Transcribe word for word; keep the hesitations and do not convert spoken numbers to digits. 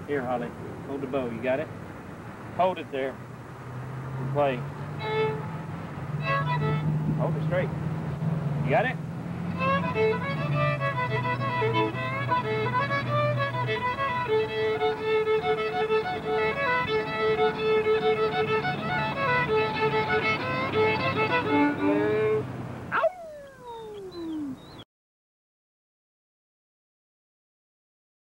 Here, Holly, hold the bow. You got it? Hold it there. And play. Hold it straight. You got it?